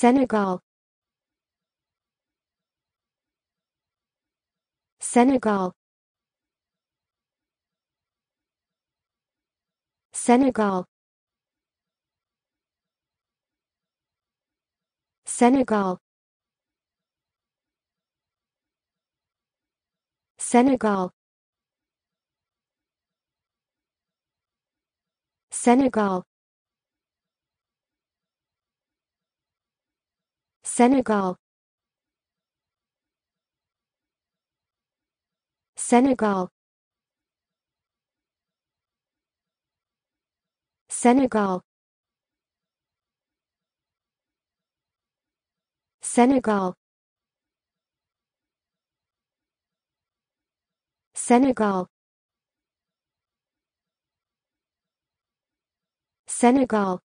Senegal, Senegal, Senegal, Senegal, Senegal, Senegal, Senegal, Senegal, Senegal, Senegal, Senegal, Senegal,